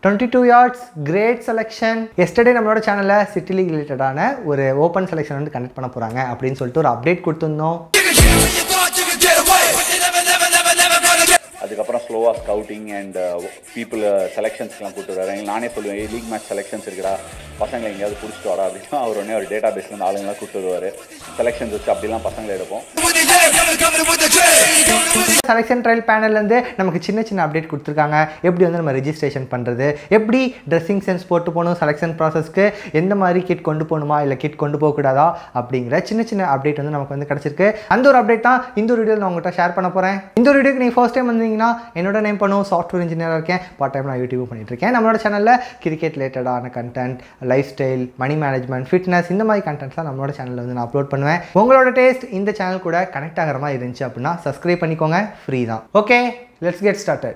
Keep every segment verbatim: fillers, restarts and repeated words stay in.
twenty-two yards great selection. Yesterday நம்மளோட சேனல்ல city league ரிலேட்டடான ஒரு ஓபன் செலக்ஷன் வந்து கண்டக்ட் பண்ண போறாங்க அப்படினு சொல்லிட்டு ஒரு அப்டேட் கொடுத்திருந்தோம். அதுக்கு அப்புறம் ஸ்லோவா ஸ்கவுட்டிங் அண்ட் பீப்புள் செலெக்ஷன்ஸ்லாம் கூப்பிட்டு வராங்க. நானே சொல்லுவேன் லீக் மேட்ச் செலெக்ஷன்ஸ் இருக்குடா, பசங்களை எங்கேயாவது பிடிச்சிட்டு வாடா அப்படின்னா அவர் உடனே ஒரு டேட்டா பேஸ்லேருந்து ஆளுங்களாம் கூப்பிட்டு வருவார். செலெக்ஷன்ஸ் வச்சு அப்படிலாம் பசங்களை எடுப்போம். செலெக்ஷன் ட்ரையல் பேனல்லேருந்து நமக்கு சின்ன சின்ன அப்டேட் கொடுத்துருக்காங்க. எப்படி வந்து நம்ம ரெஜிஸ்ட்ரேஷன் பண்ணுறது, எப்படி ட்ரெஸ்ஸிங் சென்ஸ் போட்டு போகணும், செலெக்ஷன் ப்ராசஸ்க்கு எந்த மாதிரி கிட் கொண்டு போகணுமா இல்லை கிட் கொண்டு போகக்கூடாதா அப்படிங்கிற சின்ன சின்ன அப்டேட் வந்து நமக்கு வந்து கிடச்சிருக்கு. அந்த ஒரு அப்டேட் தான் இந்த ஒரு வீடியோவில் நான் உங்கள்கிட்ட ஷேர் பண்ண போகிறேன். இந்த ஒரு வீடியோக்கு நீங்கள் ஃபர்ஸ்ட் டைம் வந்தீங்கன்னா என்னோட நேம் பண்ணு, சாஃப்ட்வேர் இன்ஜினியராக இருக்கேன், பார்ட் டைம் நான் யூடியூப் பண்ணிட்டு இருக்கேன். நம்மளோட சேனலில் கிரிக்கெட் ரிலேட்டடான content, lifestyle, money management, fitness இந்த மாதிரி கண்டென்ட்ஸ்லாம் நம்மளோட சேனலில் வந்து நான் அப்லோட் பண்ணுவேன். உங்களோட டேஸ்ட் இந்த சேனல் கூட கனெக்ட் ஆகிற மாதிரி இருந்துச்சு அப்படின்னா சப்ஸ்கிரைப் பண்ணிக்கோங்க, ஃப்ரீ தான். Okay, let's get started.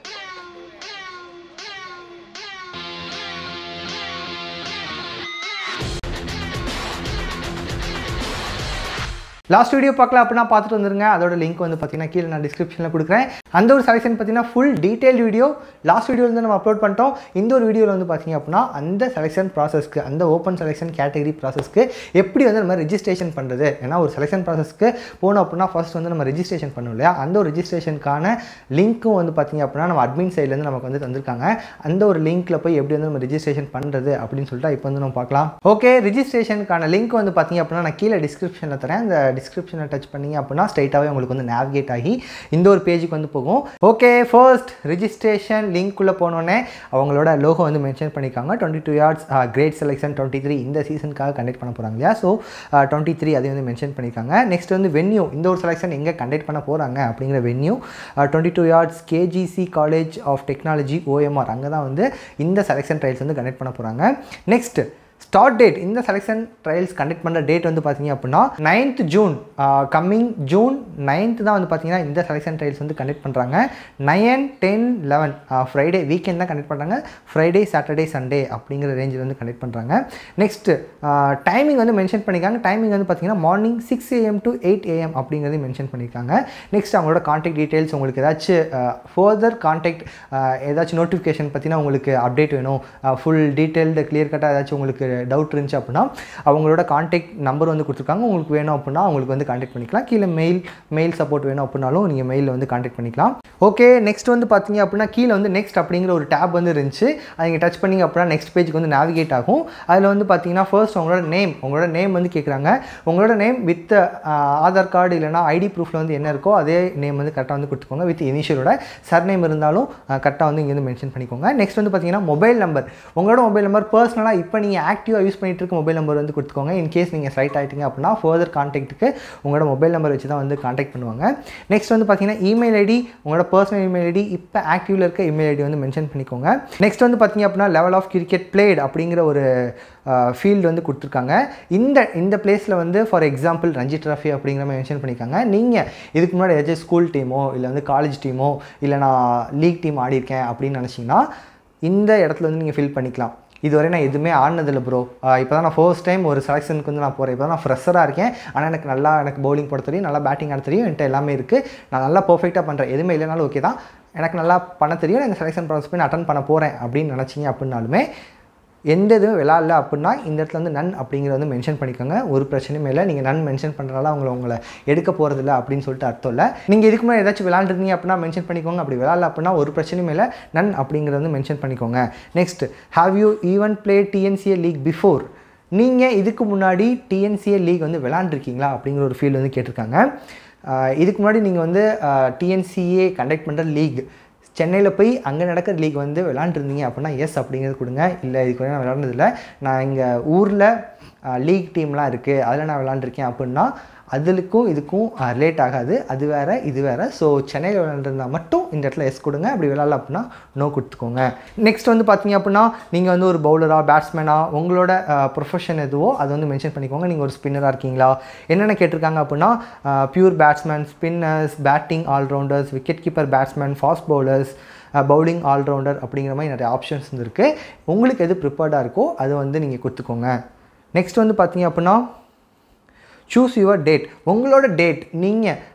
Last video பார்க்கலாம் அப்படின்னா பார்த்துட்டு வந்துருங்க. அதோட லிங்க் வந்து பார்த்தீங்கன்னா கீழே நான் டிஸ்கிரிப்ஷனில் கொடுக்குறேன். அந்த ஒரு செலெக்ஷன் பார்த்தீங்கன்னா ஃபுல் டீட்டெயில் வீடியோ லாஸ்ட் வீடியோவில் வந்து நம்ம அப்லோட் பண்ணிட்டோம். இந்த ஒரு வீடியோவில் வந்து பார்த்தீங்க அப்படின்னா அந்த செலெக்ஷன் ப்ராசஸ்க்கு, அந்த ஓப்பன் செலெக்ஷன் கேட்டகரி ப்ராசஸ்க்கு எப்படி வந்து நம்ம ரெஜிஸ்ட்ரேஷன் பண்ணுறது. ஏன்னா ஒரு செலெக்ஷன் ப்ராசஸ்க்கு போனோம் அப்படின்னா ஃபர்ஸ்ட் வந்து நம்ம ரெஜிஸ்ட்ரேஷன் பண்ணோம் இல்லையா, அந்த ஒரு ரெஜிஸ்ட்ரேஷனுக்கான லிங்க்கும் வந்து பார்த்தீங்க அப்படின்னா நம்ம அட்மின் சைட்லேருந்து நமக்கு வந்து தந்திருக்காங்க. அந்த ஒரு லிங்க்கில் போய் எப்படி வந்து நம்ம ரெஜிஸ்ட்ரேஷன் பண்ணுறது அப்படின்னு சொல்லிட்டு இப்போ வந்து நம்ம பார்க்கலாம். ஓகே, ரெஜிஸ்ட்ரேஷனுக்கான லிங்க் வந்து பார்த்தீங்க அப்படின்னா நான் கீழே டிஸ்கிரிப்ஷனில் தரேன். அந்த டிஸ்கிரிப்ஷனை டச் பண்ணீங்க அப்படின்னா ஸ்ட்ரைட்டாகவே உங்களுக்கு வந்து நேவிகேட் ஆகி இந்த ஒரு பேஜுக்கு வந்து போகும். ஓகே, ஃபர்ஸ்ட் ரெஜிஸ்ட்ரேஷன் லிங்க்குள்ளே போனோடனே அவங்களோட லோகோ வந்து மென்ஷன் பண்ணியிருக்காங்க. Twenty two yards great selection twenty three இந்த சீசனுக்காக கண்டக்ட் பண்ண போகிறாங்க இல்லையா. ஸோ டுவெண்ட்டி த்ரீ அதை வந்து மென்ஷன் பண்ணியிருக்காங்க. நெக்ஸ்ட் வந்து வென்யூ, இந்த ஒரு செலெக்ஷன் எங்கே கண்டக்ட் பண்ண போகிறாங்க அப்படிங்கிற venue twenty two yards KGC college of technology OMR, அங்கே தான் வந்து இந்த செலெக்ஷன் ட்ரையல்ஸ் வந்து கண்டக்ட் பண்ண போகிறாங்க. நெக்ஸ்ட் ஸ்டார்ட் டேட், இந்த செலெக்ஷன் ட்ரையல்ஸ் கண்டக்ட் பண்ணுற டேட் வந்து பார்த்தீங்க அப்படின்னா ninth June, coming June ninth தான் வந்து பார்த்தீங்கன்னா இந்த செலெக்ஷன் ட்ரையல்ஸ் வந்து கண்டக்ட் பண்ணுறாங்க. Nine ten eleven Friday weekend தான் கண்டக்ட் பண்ணுறாங்க. ஃப்ரைடே சாட்டர்டே சண்டே அப்படிங்கிற ரேஞ்சில் வந்து கண்டக்ட் பண்ணுறாங்க. நெக்ஸ்ட் டைமிங் வந்து மென்ஷன் பண்ணியிருக்காங்க. டைமிங் வந்து பார்த்தீங்கன்னா morning six AM to eight AM அப்படிங்கிறது மென்ஷன் பண்ணியிருக்காங்க. நெக்ஸ்ட் அவங்களோட கான்டாக்ட் டீட்டெயில்ஸ், உங்களுக்கு ஏதாச்சும் ஃபர்தர் கான்டாக்ட் ஏதாச்சும் நோட்டிஃபிகேஷன் பார்த்தீங்கன்னா உங்களுக்கு அப்டேட் வேணும், ஃபுல் டீட்டெயில்டு கிளியர் கட்டாக ஏதாச்சும் உங்களுக்கு டவுட் இருந்துச்சு அப்படின்னா அவங்களோட கான்டாக்ட் நம்பர் வந்து கொடுத்துருக்காங்க. உங்களுக்கு வேணும் அப்படின்னா அவங்களுக்கு வந்து கான்டாக்ட் பண்ணிக்கலாம். கீழே மெயில் மெயில் சப்போர்ட் வேணும் அப்படின்னாலும் நீங்கள் மெயிலில் வந்து கான்டாக்ட் பண்ணிக்கலாம். ஓகே, நெக்ஸ்ட் வந்து பார்த்தீங்க அப்படின்னா கீழே வந்து நெக்ஸ்ட் அப்படிங்கிற ஒரு டேப் வந்து இருந்துச்சு. அதை நீங்கள் டச் பண்ணிங்க அப்படின்னா நெக்ஸ்ட் பேஜுக்கு வந்து நேவிகேட் ஆகும். அதில் வந்து பார்த்தீங்கன்னா ஃபர்ஸ்ட் உங்களோட நேம், உங்களோட நேம் வந்து கேட்குறாங்க. உங்களோட நேம் வித் ஆதார் கார்டு இல்லைனா ஐடி ப்ரூஃபில் வந்து என்ன இருக்கோ அதே நேம் வந்து கரெக்டாக வந்து கொடுத்துக்கோங்க. வித் இனிஷியலோட சர் நேம் இருந்தாலும் கரெக்டாக வந்து இங்கே வந்து மென்ஷன் பண்ணிக்கோங்க. நெக்ஸ்ட் வந்து பார்த்தீங்கன்னா மொபைல் நம்பர், உங்களோட மொபைல் நம்பர் பர்சனலாக இப்போ நீங்கள் ஆக்டிவாக யூஸ் பண்ணிட்டு இருக்க மொபைல் நம்பர் வந்து கொடுத்துக்கோங்க. இன்கேஸ் நீங்கள் ஸ்ட்ரைட் ஆகிட்டீங்க அப்படின்னா ஃபர்தர் கான்டாக்ட்டுக்கு உங்களோட மொபைல் நம்பர் வச்சு தான் வந்து கான்டாக்ட் பண்ணுவாங்க. நெக்ஸ்ட் வந்து பார்த்தீங்கன்னா இமெயில் ஐடி, உங்களோட பர்சனல் இமெயில் ஐடி, இப்போ ஆக்டிவில் இருக்க இமெயில் ஐடி வந்து மென்ஷன் பண்ணிக்கோங்க. நெக்ஸ்ட் வந்து பார்த்தீங்க அப்படின்னா லெவல் ஆஃப் கிரிக்கெட் பிளேட் அப்படிங்கிற ஒரு ஃபீல்டு வந்து கொடுத்துருக்காங்க. இந்த இந்த பிளேஸில் வந்து ஃபார் எக்ஸாம்பிள் ரஞ்சி ட்ராஃபி அப்படிங்கிற மாதிரி மென்ஷன் பண்ணியிருக்காங்க. நீங்கள் இதுக்கு முன்னாடி ஏதாச்சும் ஸ்கூல் டீமோ இல்லை வந்து காலேஜ் டீமோ இல்லை நான் லீக் டீம் ஆடிருக்கேன் அப்படின்னு நினச்சிங்கன்னா இந்த இடத்துல வந்து நீங்கள் ஃபில் பண்ணிக்கலாம். இதுவரை நான் எதுவுமே ஆடினதில்லை ப்ரோ, இப்போ தான் நான் ஃபர்ஸ்ட் டைம் ஒரு செலெக்ஷனுக்கு வந்து நான் போகிறேன். இப்போ தான் நான் ஃப்ரெஷராக இருக்கேன், ஆனால் எனக்கு நல்லா எனக்கு பவுலிங் போட தெரியும், நல்லா பேட்டிங் ஆட தெரியும், என்கிட்ட எல்லாமே இருக்குது, நான் நல்லா பர்ஃபெக்டாக பண்ணுறேன், எதுவுமே இல்லைனாலும் ஓகே தான், எனக்கு நல்லா பண்ண தெரியும், நான் செலெக்ஷன் ப்ராசஸ் போய் நான் அட்டன் பண்ண போகிறேன் அப்படின்னு நினச்சிங்க அப்படின்னாலுமே எந்த இதுவும் விளாட்ல அப்படின்னா இந்த இடத்துல வந்து நன் அப்படிங்கிறத வந்து மென்ஷன் பண்ணிக்கோங்க. ஒரு பிரச்சனையுமே இல்லை. நீங்கள் நன் மென்ஷன் பண்ணுறதால அவங்கள உங்களை எடுக்க போகிறதில்ல அப்படின்னு சொல்லிட்டு அர்த்தம் இல்லை. நீங்கள் இதுக்கு முன்னாடி ஏதாச்சும் விளாண்டுருந்தீங்க அப்படின்னா மென்ஷன் பண்ணிக்கோங்க. அப்படி விளாட்ல அப்படின்னா ஒரு பிரச்சனையுமே இல்லை, நன் அப்படிங்கிறத வந்து மென்ஷன் பண்ணிக்கோங்க. Next, have you even play TNCA league before, நீங்கள் இதுக்கு முன்னாடி டிஎன்சிஏ லீக் வந்து விளாண்டுருக்கீங்களா அப்படிங்கிற ஒரு ஃபீல்டு வந்து கேட்டிருக்காங்க. இதுக்கு முன்னாடி நீங்கள் வந்து டிஎன்சிஏ கண்டக்ட் பண்ணுற லீக் சென்னையில் போய் அங்கே நடக்கிற லீக் வந்து விளாண்டுருந்தீங்க அப்படின்னா எஸ் அப்படிங்கிறது கொடுங்க. இல்லை இதுக்கு நான் விளாண்டதில்லை, நான் இங்கே ஊரில் லீக் டீம்லாம் இருக்குது அதில் நான் விளாண்டுருக்கேன் அப்படின்னா அதுக்கும் இதுக்கும் ரிலேட் ஆகாது, அது வேறு இது வேறு. ஸோ சென்னையில் விளாண்டுருந்தால் மட்டும் இந்த இடத்துல எஸ் கொடுங்க, அப்படி விளாட்ல அப்படின்னா நோ கொடுத்துக்கோங்க. நெக்ஸ்ட் வந்து பார்த்தீங்க அப்படின்னா நீங்கள் வந்து ஒரு பவுலராக பேட்ஸ்மேனாக உங்களோட ப்ரொஃபஷன் எதுவோ அது வந்து மென்ஷன் பண்ணிக்கோங்க. நீங்கள் ஒரு ஸ்பின்னராக இருக்கீங்களா, என்னென்ன கேட்டிருக்காங்க அப்படின்னா pure batsman, spinners, batting allrounders, wicket keeper batsman, fast bowlers, bowling allrounder அப்படிங்கிற மாதிரி நிறைய ஆப்ஷன்ஸ் இருக்குது. உங்களுக்கு எது ப்ரிப்பேர்டாக இருக்கோ அது வந்து நீங்கள் கொடுத்துக்கோங்க. நெக்ஸ்ட் வந்து பார்த்தீங்க அப்படின்னா சூஸ் யுவர் டேட், உங்களோட டேட் நீங்கள்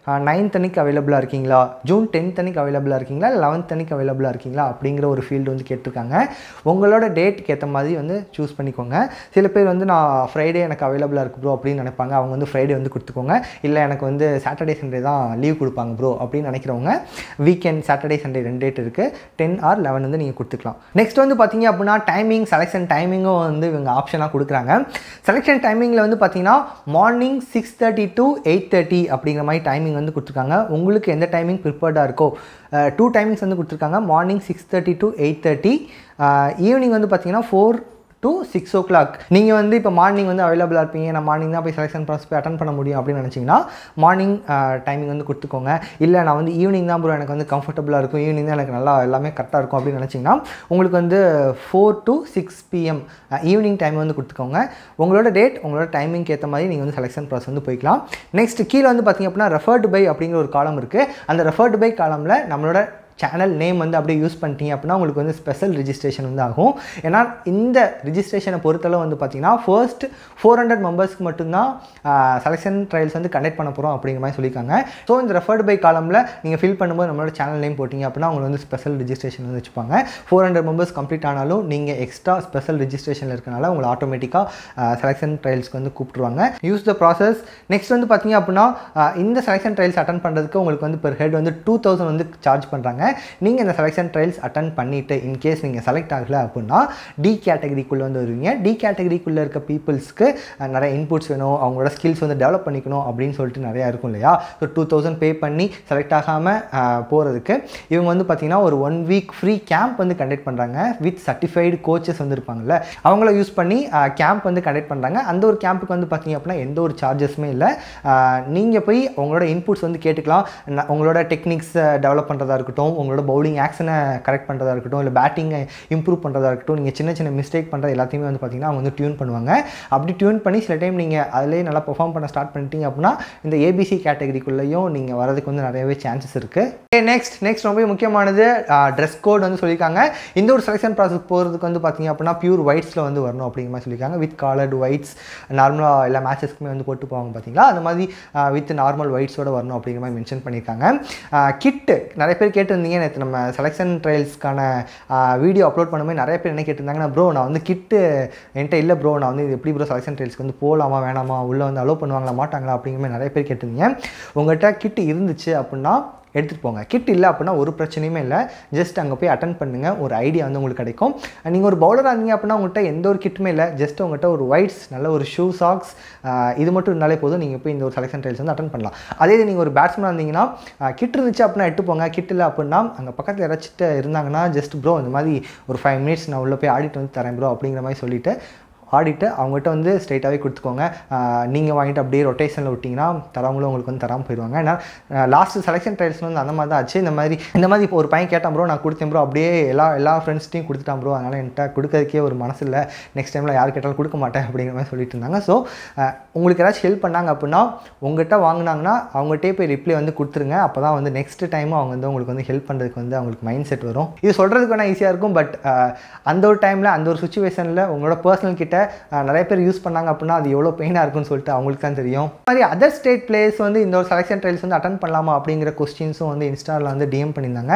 நைன்த் அன்னைக்கு அவைலபிளாக இருக்கீங்களா, ஜூன் டென்த் அன்னைக்கு அவைலபிளாக இருக்கீங்களா, இல்லை லெவன்த் அன்னைக்கு அவைலபிளாக இருக்கீங்களா அப்படிங்கிற ஒரு ஃபீல்டு வந்து கேட்டிருக்காங்க. உங்களோட டேட்டுக்கு ஏற்ற மாதிரி வந்து சூஸ் பண்ணிக்கோங்க. சில பேர் வந்து நான் ஃப்ரைடே எனக்கு அவைலபிளாக இருக்குது ப்ரோ அப்படின்னு நினைப்பாங்க. அவங்க வந்து ஃப்ரைடே வந்து கொடுத்துக்கோங்க. இல்லை எனக்கு வந்து சாட்டர்டே சண்டே தான் லீவ் கொடுப்பாங்க ப்ரோ அப்படின்னு நினைக்கிறவங்க வீக்கெண்ட் சாட்டர்டே சண்டே ரெண்டு டேட் இருக்குது, டென் ஆர் லெவன் வந்து நீங்கள் கொடுத்துக்கலாம். நெக்ஸ்ட் வந்து பார்த்தீங்க அப்படின்னா டைமிங் செலெக்ஷன் டைமிங்கும் வந்து இவங்க ஆப்ஷனாக கொடுக்குறாங்க. செலெக்ஷன் டைமிங்கில் வந்து பார்த்தீங்கன்னா morning six thirty to eight thirty அப்படிங்கிற மாதிரி டைமிங் வந்து கொடுத்துருக்காங்க. உங்களுக்கு எந்த டைமிங் ப்ரிப்பேர்டாக இருக்கோ டூ டைமிங்ஸ் வந்து கொடுத்துருக்காங்க. Morning six thirty to eight thirty, evening வந்து பார்த்தீங்கன்னா four to six o'clock. நீங்கள் வந்து இப்போ மார்னிங் வந்து அவைலபிளாக இருப்பீங்க, நான் மார்னிங் தான் போய் செலெக்ஷன் ப்ராசஸ் போய் அட்டன் பண்ண முடியும் அப்படின்னு நினச்சிங்கன்னா மார்னிங் டைமிங் வந்து கொடுத்துக்கோங்க. இல்லை நான் வந்து ஈவினிங் தான் ப்ரோ எனக்கு வந்து கம்ஃபர்டபுளாக இருக்கும், ஈவினிங் தான் எனக்கு நல்லா எல்லாமே கரெக்டாக இருக்கும் அப்படின்னு நினச்சிங்கன்னா உங்களுக்கு வந்து four to six PM evening time வந்து கொடுத்துக்கோங்க. உங்களோட டேட் உங்களோட டைமிங்க்கு ஏற்ற மாதிரி நீங்கள் வந்து செலெக்ஷன் ப்ராசஸ் வந்து போய்க்கலாம். நெக்ஸ்ட் கீழே வந்து பார்த்திங்க அப்படின்னா ரெஃபர்டு பை அப்படிங்கிற ஒரு காலம் இருக்குது. அந்த ரெஃபர்டு பை காலமில் நம்மளோட சேனல் நேம் வந்து அப்படியே யூஸ் பண்ணிட்டீங்க அப்படின்னா உங்களுக்கு வந்து ஸ்பெஷல் ரிஜிஸ்ட்ரேஷன் வந்து ஆகும். ஏன்னா இந்த ரிஜிஸ்ட்ரேஷனை பொறுத்தளவு வந்து பார்த்தீங்கன்னா ஃபர்ஸ்ட் ஃபோர் ஹண்ட்ரட் மெம்பர்ஸ்க்கு மட்டும்தான் செலெக்ஷன் ட்ரையல்ஸ் வந்து கண்டக்ட் பண்ண போகிறோம் அப்படிங்கிற மாதிரி சொல்லியிருக்காங்க. ஸோ இந்த ரெஃபர்டு பை காலமில் நீங்கள் ஃபில் பண்ணும்போது நம்மளோட சேனல் நேம் போட்டிங்க அப்படின்னா உங்களுக்கு வந்து ஸ்பெஷல் ரிஜிஸ்ட்ரேஷன் வந்து வச்சுப்பாங்க. ஃபோர் ஹண்ட்ரட் மெம்பர்ஸ் கம்ப்ளீட் ஆனாலும் நீங்கள் எக்ஸ்ட்ரா ஸ்பெஷல் ரிஜிஸ்ட்ரேஷனில் இருக்கனால உங்களை ஆட்டோமேட்டிக்காக செலெக்ஷன் ட்ரையல்ஸ்க்கு வந்து கூப்பிட்டுருவாங்க. Use the process. நெக்ஸ்ட் வந்து பார்த்தீங்க அப்படின்னா இந்த செலெக்ஷன் ட்ரையல்ஸ் அட்டன் பண்ணுறதுக்கு உங்களுக்கு வந்து பெர் ஹெட் வந்து டூ தௌசண்ட் வந்து சார்ஜ் பண்ணுறாங்க. நீங்கள் இந்த செலெக்ஷன் ட்ரையல்ஸ் அட்டன் பண்ணிவிட்டு இன்கேஸ் நீங்கள் செலக்ட் ஆகலை அப்படின்னா டி கேட்டகரிக்குள்ளே வந்து வருவீங்க. டி கேட்டகரிக்குள்ளே இருக்க பீப்புள்ஸ்க்கு நிறைய இன்புட்ஸ் வேணும், அவங்களோட ஸ்கில்ஸ் வந்து டெவலப் பண்ணிக்கணும் அப்படின்னு சொல்லிட்டு நிறையா இருக்கும் இல்லையா. ஸோ டூ தௌசண்ட் பே பண்ணி செலக்ட் ஆகாமல் போகிறதுக்கு இவங்க வந்து பார்த்திங்கன்னா ஒரு ஒன் வீக் ஃப்ரீ கேம்ப் வந்து கண்டக்ட் பண்ணுறாங்க. வித் சர்டிஃபைடு கோச்சஸ் வந்து இருப்பாங்கள்ல, அவங்கள யூஸ் பண்ணி கேம்ப் வந்து கண்டக்ட் பண்ணுறாங்க. அந்த ஒரு கேம்புக்கு வந்து பார்த்திங்க அப்படின்னா எந்த ஒரு சார்ஜஸுமே இல்லை. நீங்கள் போய் உங்களோட இன்புட்ஸ் வந்து கேட்டுக்கலாம். உங்களோட டெக்னிக்ஸ் டெவலப் பண்ணுறதா இருக்கட்டும், உங்களோட பவுலிங் ஆக்ஷனை கரெக்ட் பண்ணுறதா இருக்கட்டும், இல்லை பேட்டிங்கை இம்ப்ரூவ் பண்ணுறதா இருக்கட்டும், நீங்கள் சின்ன சின்ன மிஸ்டேக் பண்ணுறது எல்லாத்தையுமே வந்து பார்த்திங்கன்னா அவங்க வந்து டியூன் பண்ணுவாங்க. அப்படி டியூன் பண்ணி சில டைம் நீங்கள் அதிலே நல்லா பெர்ஃபார்ம் பண்ண ஸ்டார்ட் பண்ணிட்டீங்க அப்படின்னா இந்த ஏபிசி கேட்டகரிக்குள்ளேயும் நீங்கள் வரதுக்கு வந்து நிறையவே சான்சஸ் இருக்குது. நெக்ஸ்ட் நெக்ஸ்ட் ரொம்ப முக்கியமானது ட்ரெஸ் கோட் வந்து சொல்லியிருக்காங்க. இந்த ஒரு செலெக்ஷன் ப்ராசஸ் போகிறதுக்கு வந்து பார்த்திங்க அப்படின்னா பியூர் ஒயிட்ஸில் வந்து வரணும் அப்படிங்கிற மாதிரி சொல்லியிருக்காங்க. வித் காலர்டு ஒயிட்ஸ் நார்மலாக எல்லா மேட்சஸ்க்குமே வந்து போட்டு போவாங்க பார்த்தீங்களா, அந்த மாதிரி வித் நார்மல் ஒயிட்ஸோட வரணும் அப்படிங்கிற மாதிரி மென்ஷன் பண்ணியிருக்காங்க. கிட்டு நிறைய பேர் கேட்டிருந்தீங்க, நேற்று நம்ம செலெக்ஷன் ட்ரையல்ஸ்க்கான வீடியோ அப்லோட் பண்ணும்போது நிறைய பேர் என்ன கேட்டிருந்தாங்கன்னா, ப்ரோ நான் வந்து கிட்டு என்கிட்ட இல்லை ப்ரோ, நான் வந்து எப்படி ப்ரோ செலெக்ஷன் ட்ரையல்ஸ்க்கு வந்து போகலாமா வேணாமா, உள்ளே வந்து அலோவ் பண்ணுவாங்களா மாட்டாங்களா அப்படிங்கிற மாதிரி நிறைய பேர் கேட்டிருந்தீங்க. உங்கள்கிட்ட கிட்டு இருந்துச்சு அப்படின்னா எடுத்துகிட்டு போங்க. கிட் இல்லை அப்படின்னா ஒரு பிரச்சனையுமே இல்லை. ஜஸ்ட் அங்கே போய் அட்டன் பண்ணுங்கள், ஒரு ஐடியா வந்து உங்களுக்கு கிடைக்கும். நீங்கள் ஒரு பவுலராக இருந்தீங்க அப்படின்னா உங்கள்கிட்ட எந்த ஒரு கிட்டுமே இல்லை, ஜஸ்ட் உங்கள்கிட்ட ஒரு ஒயிட்ஸ் நல்ல ஒரு ஷூ சாக்ஸ் இது மட்டும் இருந்தாலே போதும், நீங்கள் போய் இந்த ஒரு செலெக்ஷன் ட்ரையல்ஸ் வந்து அட்டன் பண்ணலாம். அதே இது நீங்கள் ஒரு பேட்ஸ்மேனாக இருந்தீங்கன்னா கிட் இருந்துச்சு அப்படின்னா எட்டு போங்க. கிட் இல்லை அப்படின்னா அங்கே பக்கத்தில் யாராச்சிட்டு இருந்தாங்கன்னா ஜஸ்ட் ப்ரோ இந்த மாதிரி ஒரு ஃபைவ் மினிட்ஸ் நான் உள்ளே போய் ஆடிட்டு வந்து தரேன் ப்ரோ அப்படிங்கிற மாதிரி சொல்லிவிட்டு ஆடிட்டு அவங்ககிட்ட வந்து ஸ்ட்ரைட்டாகவே கொடுத்துக்கோங்க. நீங்கள் வாங்கிட்டு அப்படியே ரொட்டேஷனில் விட்டிங்கன்னா தரவங்களும் உங்களுக்கு வந்து தராமல் போயிடுவாங்க. ஏன்னா லாஸ்ட்டு செலெக்ஷன் ட்ரையல்ஸ் வந்து அந்த மாதிரி தான் ஆச்சு. இந்த மாதிரி இந்த மாதிரி இப்போ ஒரு பையன் கேட்டான் ப்ரோ, நான் கொடுத்தேன் ப்ரோ, அப்படியே எல்லா எல்லா ஃப்ரெண்ட்ஸ்ட்டையும் கொடுத்துட்டான் ப்ரோ, அதனால் என்கிட்ட கொடுக்கறதுக்கே ஒரு மனசு இல்லை, நெக்ஸ்ட் டைமில் யார் கேட்டாலும் கொடுக்க மாட்டேன் அப்படிங்கிற மாதிரி சொல்லிட்டு இருந்தாங்க. ஸோ உங்களுக்கு ஏதாச்சும் ஹெல்ப் பண்ணாங்க அப்படின்னா உங்கள்கிட்ட வாங்கினாங்கன்னா அவங்ககிட்டே போய் ரிப்ளை வந்து கொடுத்துருங்க. அப்போ தான் வந்து நெக்ஸ்ட் டைமும் அவங்க வந்து உங்களுக்கு வந்து ஹெல்ப் பண்ணுறதுக்கு வந்து அவங்களுக்கு மைண்ட் செட் வரும். இது சொல்கிறதுக்கு வேணால் ஈஸியாக இருக்கும், பட் அந்த ஒரு டைமில் அந்த ஒரு சுச்சுவேஷனில் உங்களோட பர்சனல் கிட்ட நிறைய பேர் யூஸ் பண்ணாங்க அப்படின்னா அது எவ்வளோ பெயினாக இருக்குன்னு சொல்லிட்டு அவங்களுக்கு தான் தெரியும். அது மாதிரி அதர் ஸ்டேட் பிளேயர்ஸ் வந்து இந்த ஒரு செலெக்ஷன் ட்ரையல்ஸ் வந்து அட்டன் பண்ணலாமா அப்படிங்கிற கொஸ்டின்ஸும் வந்து இன்ஸ்டாவில் வந்து டிஎம் பண்ணியிருந்தாங்க.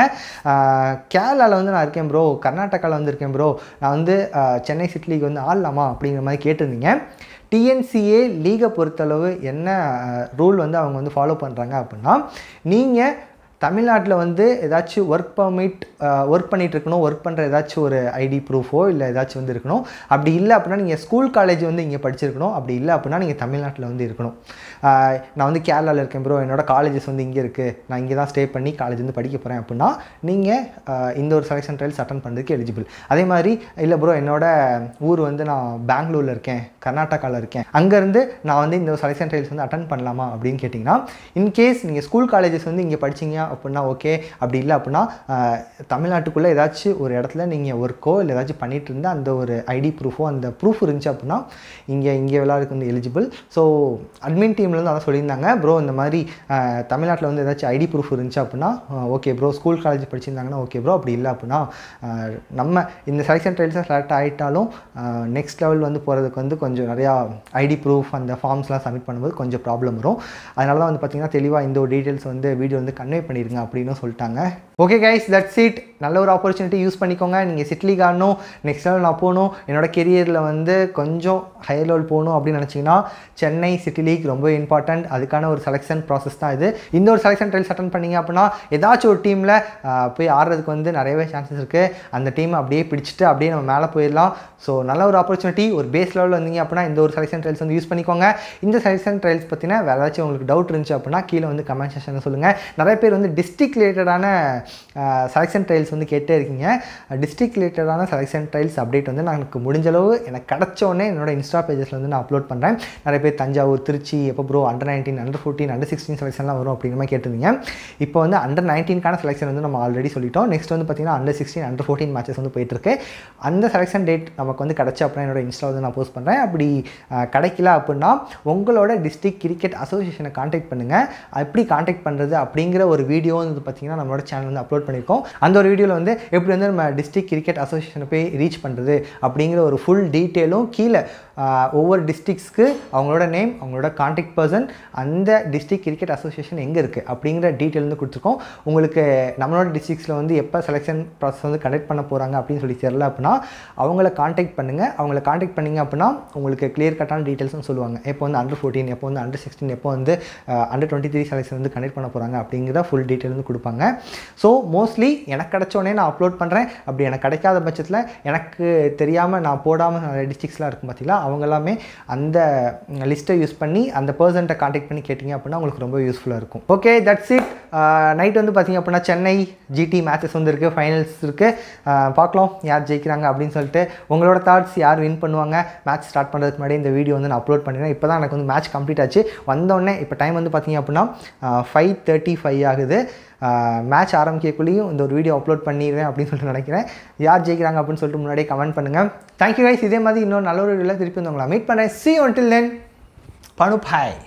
கேரளாவில் வந்து நான் இருக்கேன் ப்ரோ, கர்நாடகாவில் வந்து இருக்கேன் ப்ரோ, நான் வந்து சென்னை சிட்டி லீக் வந்து ஆடலாமா அப்படிங்கிற மாதிரி கேட்டிருந்தீங்க. டிஎன்சிஏ லீகை பொறுத்தளவு என்ன ரூல் வந்து அவங்க வந்து ஃபாலோ பண்ணுறாங்க அப்படின்னா, நீங்கள் தமிழ்நாட்டில் வந்து ஏதாச்சும் ஒர்க் பர்மிட் ஒர்க் பண்ணிகிட்டு இருக்கணும், ஒர்க் பண்ணுற ஏதாச்சும் ஒரு ஐடி ப்ரூஃபோ இல்லை ஏதாச்சும் வந்து இருக்கணும். அப்படி இல்லை அப்படின்னா நீங்கள் ஸ்கூல் காலேஜ் வந்து இங்கே படிச்சிருக்கணும். அப்படி இல்லை அப்படின்னா நீங்கள் தமிழ்நாட்டில் வந்து இருக்கணும். நான் வந்து கேரளாவில் இருக்கேன் ப்ரோ, என்னோட காலேஜஸ் வந்து இங்கே இருக்குது, நான் இங்கே தான் ஸ்டே பண்ணி காலேஜ் வந்து படிக்க போகிறேன் அப்படின்னா நீங்கள் இந்த ஒரு செலெக்ஷன் ட்ரையல்ஸ் அட்டன் பண்ணுறதுக்கு எலிஜிபிள். அதே மாதிரி இல்லை ப்ரோ என்னோட ஊர் வந்து நான் பெங்களூரில் இருக்கேன், கர்நாடகாவில் இருக்கேன், அங்கேருந்து நான் வந்து இந்த செலெக்ஷன் ட்ரையல்ஸ் வந்து அட்டன் பண்ணலாமா அப்படின்னு கேட்டிங்கன்னா, இன்கேஸ் நீங்கள் ஸ்கூல் காலேஜஸ் வந்து இங்கே படிச்சிங்க அப்படின்னா ஓகே, அப்படி இல்லை அப்படின்னா தமிழ்நாட்டுக்குள்ளே ஏதாச்சும் ஒரு இடத்துல நீங்கள் ஒர்க்கோ இல்லை ஏதாச்சும் பண்ணிகிட்டு இருந்தால் அந்த ஒரு ஐடி ப்ரூஃபோ அந்த ப்ரூஃப் இருந்துச்சு அப்படின்னா இங்கே இங்கே விளையாடுறதுக்கு வந்து எலிஜிபிள். ஸோ அட்மின் டீம்லேருந்து அதான் சொல்லியிருந்தாங்க, ப்ரோ இந்த மாதிரி தமிழ்நாட்டில் வந்து ஏதாச்சும் ஐடி ப்ரூஃப் இருந்துச்சு அப்படின்னா ஓகே ப்ரோ, ஸ்கூல் காலேஜ் படிச்சிருந்தாங்கன்னா ஓகே ப்ரோ, அப்படி இல்லை அப்படின்னா நம்ம இந்த செலெக்ஷன் ட்ரையல்ஸை செலக்ட் ஆகிட்டாலும் நெக்ஸ்ட் லெவல் வந்து போகிறதுக்கு வந்து கொஞ்சம் நிறையா ஐடி ப்ரூஃப் அந்த ஃபார்ம்ஸ்லாம் சப்மிட் பண்ணும்போது கொஞ்சம் ப்ராப்ளம் வரும். அதனால தான் வந்து பார்த்திங்கன்னா தெளிவாக இந்த ஒரு டீட்டெயில்ஸ் வந்து வீடியோ வந்து கன்வே பண்ணிடுங்க அப்படின்னு சொல்லிட்டாங்க. Okay guys, that's it. நல்ல ஒரு ஆப்பர்ச்சுனிட்டி யூஸ் பண்ணிக்கோங்க. நீங்கள் சிட்டி லீக் ஆடணும், நெக்ஸ்ட் லெவல் நான் போகணும், என்னோடய கெரியரில் வந்து கொஞ்சம் ஹையர் லெவல் போகணும் அப்படின்னு நினச்சிங்கன்னா சென்னை சிட்டி லீக் ரொம்ப இம்பார்ட்டண்ட். அதுக்கான ஒரு செலெக்ஷன் ப்ராசஸ் தான் இது. இந்த ஒரு செலெக்ஷன் ட்ரையல்ஸ் அட்டன் பண்ணிங்க அப்படின்னா ஏதாச்சும் ஒரு டீமில் போய் ஆடுறதுக்கு வந்து நிறையவே சான்சஸ் இருக்குது. அந்த டீமை அப்படியே பிடிச்சிட்டு அப்படியே நம்ம மேலே போயிடலாம். ஸோ நல்ல ஒரு ஆப்பர்ச்சுனிட்டி. ஒரு பேஸ் லெவலில் வந்தீங்க அப்படின்னா இந்த ஒரு செலெக்ஷன் ட்ரையல்ஸ் வந்து யூஸ் பண்ணிக்கோங்க. இந்த செலெக்ஷன் ட்ரையல்ஸ் பற்றினா வேறு ஏதாச்சும் உங்களுக்கு டவுட் இருந்துச்சு அப்படின்னா கீழே வந்து கமெண்ட் செக்ஷனில் சொல்லுங்கள். நிறைய பேர் வந்து டிஸ்ட்ரிக்ட் ரிலேட்டடான செலெக்ஷன் ட்ரையல்ஸ் வந்து கேட்டே இருக்கீங்க. டிஸ்ட்ரிக்ட் ரிலேட்டடான செலெக்ஷன் ட்ரையல்ஸ் அப்டேட் வந்து எனக்கு முடிஞ்சளவு எனக்கு கிடச்சோடனே என்னோட இன்ஸ்டா பேஜஸில் வந்து நான் அப்லோட் பண்ணுறேன். நிறைய பேர் தஞ்சாவூர், திருச்சி, எப்போ bro under nineteen, under fourteen, under sixteen செலெக்ஷன்லாம் வரும் அப்படிங்கிற மாதிரி கேட்டிருந்தீங்க. இப்போ வந்து அண்டர் நைன்டீன்கான செலெக்ஷன் வந்து நம்ம ஆல்ரெடி சொல்லிட்டோம். நெக்ஸ்ட் வந்து பார்த்திங்கன்னா under sixteen, under fourteen matches வந்து போயிட்டுருக்கு. அந்த செலெக்ஷன் டேட் நமக்கு வந்து கிடச்சி அப்படின்னா என்னோட இன்ஸ்டா வந்து நான் போஸ்ட் பண்ணுறேன். அப்படி கிடைக்கல அப்படின்னா உங்களோட டிஸ்ட்ரிக்ட் கிரிக்கெட் அசோசியேஷனை காண்டாக்ட் பண்ணுங்கள். எப்படி காண்டாக்ட் பண்ணுறது அப்படிங்கிற ஒரு வீடியோ வந்து பார்த்திங்கன்னா நம்மளோட சேனல் வந்து அப்லோட் பண்ணியிருக்கோம். அந்த ஒரு வீடியோவில் வந்து எப்படி வந்து நம்ம டிஸ்ட்ரிக்ட் கிரிக்கெட் அசோசியேஷனை போய் ரீச் பண்ணுறது அப்படிங்கிற ஒரு ஃபுல் டீட்டெயிலும் கீழே ஒவ்வொரு டிஸ்ட்ரிக்ஸ்க்கு அவங்களோட நேம், அவங்களோட காண்டாக்ட் பர்சன், அந்த டிஸ்ட்ரிக்ட் கிரிக்கெட் அசோசியேஷன் எங்கே இருக்குது அப்படிங்கிற டீட்டெயில் வந்து கொடுத்துருக்கோம். உங்களுக்கு நம்மளோட டிஸ்ட்ரிக்ஸில் வந்து எப்போ செலெக்ஷன் ப்ராசஸ் வந்து கண்டக்ட் பண்ண போகிறாங்க அப்படின்னு சொல்லி தெரியல அப்படின்னா அவங்கள காண்டாக்ட் பண்ணுங்கள். அவங்கள காண்டாக்ட் பண்ணிங்க அப்படின்னா உங்களுக்கு கிளியர் கட்டான டீட்டெயில்ஸ்னு சொல்லுவாங்க. எப்போ வந்து அண்டர் ஃபோர்டீன், எப்போ வந்து அண்டர் சிக்ஸ்டீன், எப்போ வந்து அண்டர் டுவெண்ட்டி த்ரீ செலெக்ஷன் வந்து கண்டக்ட் பண்ண போகிறாங்க அப்படிங்கிற ஃபுல் டீட்டெயில் வந்து கொடுப்பாங்க. ஸோ மோஸ்ட்லி எனக்கு கிடச்சோடனே நான் அப்லோட் பண்ணுறேன். அப்படி எனக்கு கிடைக்காத பட்சத்தில் எனக்கு தெரியாமல் நான் போடாமல் நிறைய டிஸ்ட்ரிக்ஸ்லாம் இருக்கும் பார்த்தீங்களா, அவங்க எல்லாமே அந்த லிஸ்ட்டை யூஸ் பண்ணி அந்த பர்சன்ட்டை காண்டாக்ட் பண்ணி கேட்டிங்க அப்படின்னா உங்களுக்கு ரொம்ப யூஸ்ஃபுல்லாக இருக்கும். Okay, that's it. நைட் வந்து பார்த்திங்க அப்படின்னா சென்னை ஜிடி மேட்சஸ் வந்து இருக்குது, ஃபைனல்ஸ் இருக்குது. பார்க்கலாம் யார் ஜெயிக்கிறாங்க அப்படின்னு சொல்லிட்டு. உங்களோட தாட்ஸ், யார் வின் பண்ணுவாங்க மேட்ச் ஸ்டார்ட் பண்ணுறதுக்கு முன்னாடி இந்த வீடியோ வந்து நான் அப்லோட் பண்ணிடுறேன். இப்போ தான் எனக்கு வந்து மேட்ச் கம்ப்ளீட் ஆச்சு. வந்தோடனே இப்போ டைம் வந்து பார்த்திங்க அப்படின்னா ஃபைவ் தேர்ட்டி ஃபைவ் ஆகுது. மேட்ச் ஆரம்பிக்கக்குள்ளேயும் இந்த ஒரு வீடியோ அப்லோட் பண்ணிடுவேன் அப்படின்னு சொல்லிட்டு நினைக்கிறேன். யார் ஜெயிக்கிறாங்க அப்படின்னு சொல்லிட்டு முன்னாடியே கமெண்ட் பண்ணுங்கள். Thank you guys. இதே மாதிரி இன்னொரு நல்ல ஒரு வீடியோவில் திருப்பி வந்து உங்களை மீட் பண்ணுறேன். See you until then. Panu bhai.